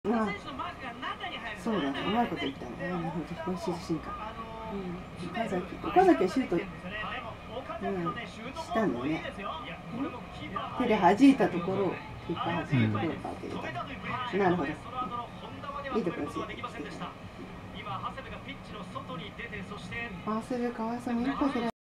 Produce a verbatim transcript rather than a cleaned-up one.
あ、そうだね、うまいこと言ったね。なるほど、これシーズ進化。うん、岡崎、岡崎はシュート、うん、したんだね。手で弾いたところを、キーパー弾いたところを当てれた。なるほど。いいところついてきてた。長谷部かわいそうに一歩開い